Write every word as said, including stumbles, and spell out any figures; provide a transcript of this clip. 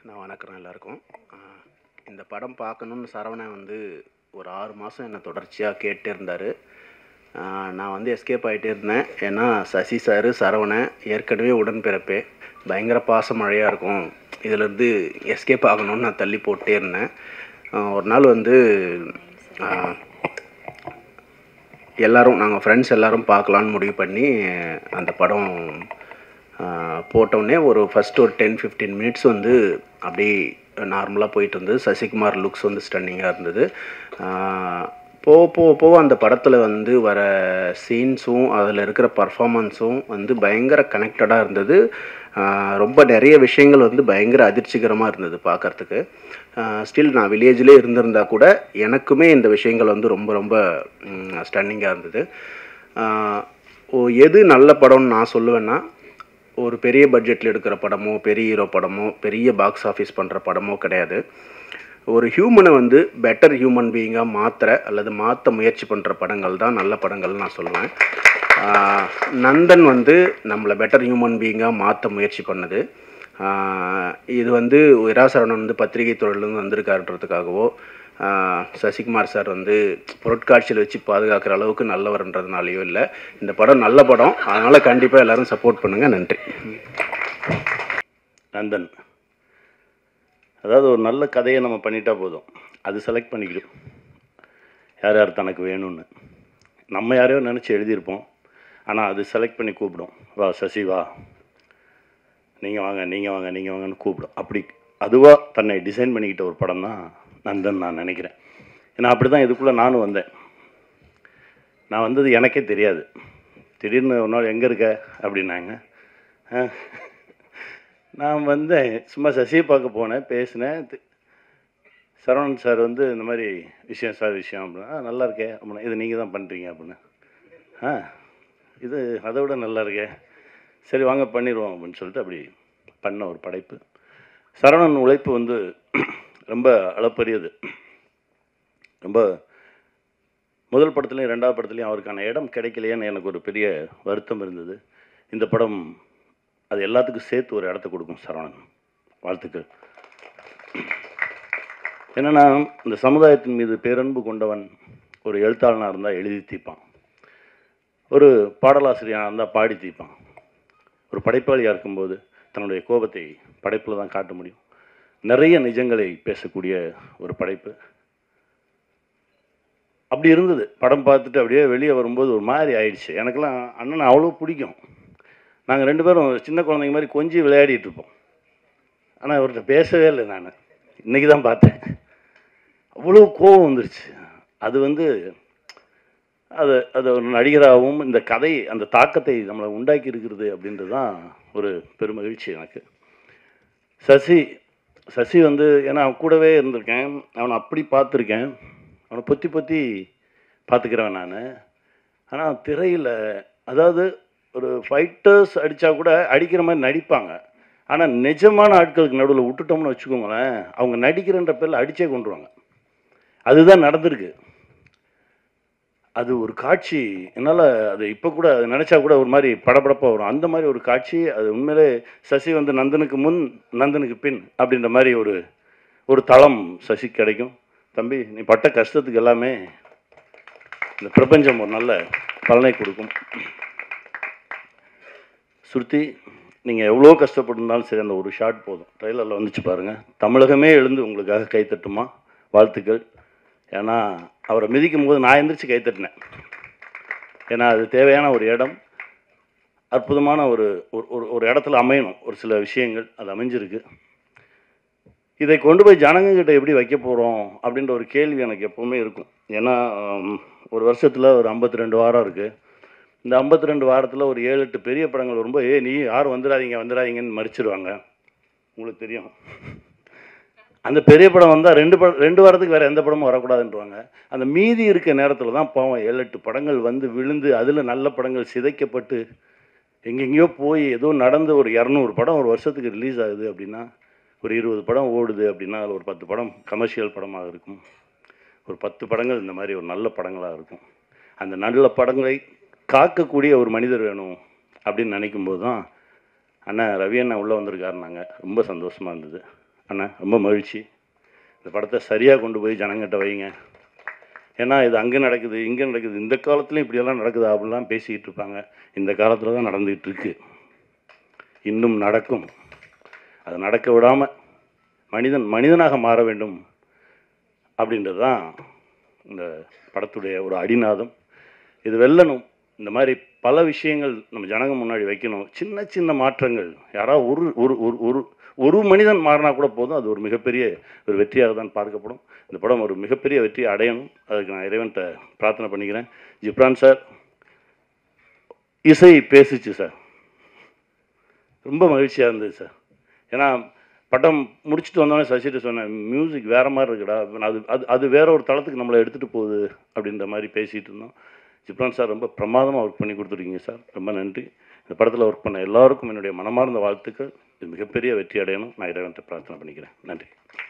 நான் வணக்கம் எல்லாருக்கும். இந்த படம் பார்க்கணுன்னு சரவணன் வந்து ஒரு ஆறு மாதம் என்னை தொடர்ச்சியாக கேட்டே இருந்தார். நான் வந்து எஸ்கேப் ஆகிட்டே இருந்தேன். ஏன்னா சசி சார், சரவணன் ஏற்கனவே உடன்பிறப்பே, பயங்கர பாச மழையாக இருக்கும், இதிலேருந்து எஸ்கேப் ஆகணும்னு நான் தள்ளி போட்டே இருந்தேன். ஒரு நாள் வந்து எல்லோரும் நாங்கள் ஃப்ரெண்ட்ஸ் எல்லோரும் பார்க்கலான்னு முடிவு பண்ணி அந்த படம் போட்டோடனே ஒரு ஃபஸ்ட்டு ஒரு டென் ஃபிஃப்டீன் மினிட்ஸ் வந்து அப்படியே நார்மலாக போயிட்டு இருந்தது. சசிகுமார் லுக்ஸ் வந்து ஸ்டன்னிங்காக இருந்தது. போக போக போக அந்த படத்தில் வந்து வர சீன்ஸும் அதில் இருக்கிற பர்ஃபாமன்ஸும் வந்து பயங்கர கனெக்டடாக இருந்தது. ரொம்ப நிறைய விஷயங்கள் வந்து பயங்கர அதிர்ச்சிகரமாக இருந்தது பார்க்குறதுக்கு. ஸ்டில் நான் வில்லேஜிலே இருந்திருந்தால் கூட எனக்குமே இந்த விஷயங்கள் வந்து ரொம்ப ரொம்ப ஸ்டன்னிங்காக இருந்தது. எது நல்ல படம்னு நான் சொல்லுவேன்னா, ஒரு பெரிய பட்ஜெட்டில் எடுக்கிற படமோ, பெரிய ஹீரோ படமோ, பெரிய பாக்ஸ் ஆஃபீஸ் பண்ணுற படமோ கிடையாது. ஒரு ஹியூமனை வந்து பெட்டர் ஹியூமன் பீயிங்காக மாற்றுற அல்லது மாற்ற முயற்சி பண்ணுற படங்கள் தான் நல்ல படங்கள்னு நான் சொல்லுவேன். நந்தன் வந்து நம்மளை பெட்டர் ஹியூமன் பீயிங்காக மாற்ற முயற்சி பண்ணுது. இது வந்து விராசரவணன் வந்து பத்திரிகை துறையிலேருந்து வந்திருக்காருன்றதுக்காகவோ, சசிகுமார் சார் வந்து பொருட்காட்சியில் வச்சு பாதுகாக்கிற அளவுக்கு நல்லவர்ன்றதுனாலையோ இல்லை. இந்த படம் நல்ல படம், அதனால் கண்டிப்பாக எல்லோரும் சப்போர்ட் பண்ணுங்கள். நன்றி. நந்தன், அதாவது ஒரு நல்ல கதையை நம்ம பண்ணிட்டா போதும், அது செலக்ட் பண்ணிக்கிடும் யார் யார் தனக்கு வேணும்னு. நம்ம யாரையோ நினச்சி எழுதியிருப்போம், ஆனால் அது செலக்ட் பண்ணி கூப்பிடும். வா சசி வா, நீங்கள் வாங்க நீங்கள் வாங்க நீங்கள் வாங்கன்னு கூப்பிடும். அப்படி அதுவாக தன்னை டிசைன் பண்ணிக்கிட்ட ஒரு படம் தான் நந்தன் நான் நினைக்கிறேன். ஏன்னா அப்படி தான் இதுக்குள்ளே நானும் வந்தேன். நான் வந்தது எனக்கே தெரியாது. திடீர்னு ஒரு நாள் எங்கே இருக்க அப்படின்னாங்க. நான் வந்தேன், சும்மா சசியை பார்க்க போனேன், பேசினேன். சரவணன் சார் வந்து இந்த மாதிரி விஷயம் சார் விஷயம் அப்படின்னா, நல்லா இருக்கே அப்படின்னா, இது நீங்கள் தான் பண்ணுறீங்க அப்படின்னு. ஆ இது அதை விட நல்லா இருக்கே, சரி வாங்க பண்ணிடுவோம் அப்படின்னு சொல்லிட்டு அப்படி பண்ண ஒரு படைப்பு. சரவணன் உழைப்பு வந்து ரொம்ப அளப்பரியது. ரொம்ப முதல் படத்துலையும் ரெண்டாவது படத்துலையும் அவருக்கான இடம் கிடைக்கலையேன்னு எனக்கு ஒரு பெரிய வருத்தம் இருந்தது. இந்த படம் அது எல்லாத்துக்கும் சேர்த்து ஒரு இடத்த கொடுக்கும். சரவணன் வாழ்த்துக்கள். என்னென்னா, இந்த சமுதாயத்தின் மீது பேரன்பு கொண்டவன் ஒரு எழுத்தாளனாக இருந்தால் எழுதி தீர்ப்பான், ஒரு பாடலாசிரியனாக இருந்தால் பாடி தீர்ப்பான், ஒரு படைப்பாளியாக இருக்கும்போது தன்னுடைய கோபத்தை படைப்பில் தான் காட்ட முடியும். நிறைய நிஜங்களை பேசக்கூடிய ஒரு படைப்பு. அப்படி இருந்தது. படம் பார்த்துட்டு அப்படியே வெளியே வரும்போது ஒரு மாதிரி ஆயிடுச்சு. எனக்கெல்லாம் அண்ணன் அவ்வளோ பிடிக்கும். நாங்கள் ரெண்டு பேரும் சின்ன குழந்தைங்க மாதிரி கொஞ்சம் விளையாடிட்டு இருப்போம். ஆனால் அவர்கிட்ட பேசவே இல்லை. நான் இன்றைக்கி தான் பார்த்தேன். அவ்வளோ கோபம் வந்துருச்சு. அது வந்து அது அது ஒரு நடிகராகவும் இந்த கதை அந்த தாக்கத்தை நம்மளை உண்டாக்கி இருக்கிறது அப்படின்றது தான் ஒரு பெருமகிழ்ச்சி எனக்கு. சசி சசி வந்து ஏன்னா அவன் கூடவே இருந்திருக்கேன், அவனை அப்படி பார்த்துருக்கேன், அவனை பொத்தி பொத்தி பார்த்துக்கிறவன் நான். ஆனால் திரையில் அதாவது ஒரு ஃபைட்டர்ஸ் அடித்தா கூட அடிக்கிற மாதிரி நடிப்பாங்க. ஆனால் நிஜமான ஆட்களுக்கு நடுவில் விட்டுட்டோம்னு வச்சுக்கோங்களேன், அவங்க நடிக்கிறன்ற பேரில் அடித்தே கொண்டுருவாங்க. அதுதான் நடந்திருக்கு. அது ஒரு காட்சி, என்னால் அது இப்போ கூட அது நினச்சா கூட ஒரு மாதிரி படபடப்பாக வரும். அந்த மாதிரி ஒரு காட்சி. அது உண்மையிலே சசி வந்து நந்தனுக்கு முன் நந்தனுக்கு பின் அப்படின்ற மாதிரி ஒரு ஒரு தளம் சசி கிடைக்கும். தம்பி, நீ பட்ட கஷ்டத்துக்கு எல்லாமே இந்த பிரபஞ்சம் ஒரு நல்ல பலனை கொடுக்கும். ஸ்ருதி, நீங்கள் எவ்வளோ கஷ்டப்பட்டிருந்தாலும் சரி, அந்த ஒரு ஷாட் போதும். ட்ரெய்லரில் வந்துச்சு பாருங்கள், தமிழகமே எழுந்து உங்களுக்காக கைத்தட்டுமா. வாழ்த்துக்கள். ஏன்னா அவரை மிதிக்கும் போது நான் எந்திரிச்சு கைத்தட்டினேன். ஏன்னா அது தேவையான ஒரு இடம், அற்புதமான ஒரு ஒரு ஒரு இடத்துல அமையணும் ஒரு சில விஷயங்கள். அது அமைஞ்சிருக்கு. இதை கொண்டு போய் ஜனங்கக்கிட்ட எப்படி வைக்க போகிறோம் அப்படின்ற ஒரு கேள்வி எனக்கு எப்போவுமே இருக்கும். ஏன்னா ஒரு வருஷத்தில் ஒரு ஐம்பத்தி ரெண்டு வாரம் இருக்குது. இந்த ஐம்பத்தி ரெண்டு வாரத்தில் ஒரு ஏழு எட்டு பெரிய படங்கள் வரும்போது, ஏ நீ யாரும் வந்துடாதீங்க வந்துடாதீங்கன்னு மறிச்சிடுவாங்க. உங்களுக்கு தெரியும், அந்த பெரிய படம் வந்தால் ரெண்டு படம் ரெண்டு வாரத்துக்கு வேறு எந்த படமும் வரக்கூடாதுன்றவாங்க. அந்த மீதி இருக்க நேரத்தில் தான் பாவம் ஏழு எட்டு படங்கள் வந்து விழுந்து, அதில் நல்ல படங்கள் சிதைக்கப்பட்டு எங்கெங்கேயோ போய் ஏதோ நடந்து ஒரு இரநூறு படம் ஒரு வருஷத்துக்கு ரிலீஸ் ஆகுது அப்படின்னா, ஒரு இருபது படம் ஓடுது அப்படின்னா, அதில் ஒரு பத்து படம் கமர்ஷியல் படமாக இருக்கும், ஒரு பத்து படங்கள் இந்த மாதிரி ஒரு நல்ல படங்களாக இருக்கும். அந்த நல்ல படங்களை காக்கக்கூடிய ஒரு மனிதர் வேணும் அப்படின்னு நினைக்கும்போது தான் அண்ணன் ரவி அண்ணா உள்ளே வந்திருக்காருனாங்க. ரொம்ப சந்தோஷமாக இருந்தது. அண்ணா ரொம்ப மகிழ்ச்சி. இந்த படத்தை சரியாக கொண்டு போய் ஜனங்கிட்ட வைங்க. ஏன்னா இது அங்கே நடக்குது, இங்கே நடக்குது, இந்த காலத்துலேயும் இப்படியெல்லாம் நடக்குது அப்படிலாம் பேசிக்கிட்டு இருப்பாங்க. இந்த காலத்தில் தான் நடந்துகிட்டு இருக்கு, இன்னும் நடக்கும். அதை நடக்க விடாமல் மனிதன் மனிதனாக மாற வேண்டும் அப்படின்றது தான் இந்த படத்துடைய ஒரு அடிநாதம். இது வெல்லணும். இந்த மாதிரி பல விஷயங்கள் நம்ம ஜனங்க முன்னாடி வைக்கணும். சின்ன சின்ன மாற்றங்கள், யாராவது ஒரு ஒரு ஒரு ஒரு ஒரு மனிதன் மாறினா கூட போதும், அது ஒரு மிகப்பெரிய ஒரு வெற்றியாக தான் பார்க்கப்படும். இந்த படம் ஒரு மிகப்பெரிய வெற்றியை அடையணும். அதுக்கு நான் இறைவன்கிட்ட பிரார்த்தனை பண்ணிக்கிறேன். ஜிப்ரான் சார், இசை பேசிச்சு சார், ரொம்ப மகிழ்ச்சியாக இருந்தது சார். ஏன்னா படம் முடிச்சுட்டு வந்தோடனே சசிகிட்ட சொன்னேன், மியூசிக் வேறு மாதிரி இருக்குடா, அது அது அது வேற ஒரு தளத்துக்கு நம்மளை எடுத்துகிட்டு போகுது அப்படின்ற மாதிரி பேசிகிட்டு இருந்தோம். ஜிப்ரான் சார் ரொம்ப பிரமாதமாக ஒர்க் பண்ணி கொடுத்துருக்கீங்க சார், ரொம்ப நன்றி. இந்த படத்தில் ஒர்க் பண்ண எல்லாருக்கும் என்னுடைய மனமார்ந்த வாழ்த்துக்கள். இது மிகப்பெரிய வெற்றி அடையணும். நான் இறைவன்கிட்ட பிரார்த்தனை பண்ணிக்கிறேன். நன்றி.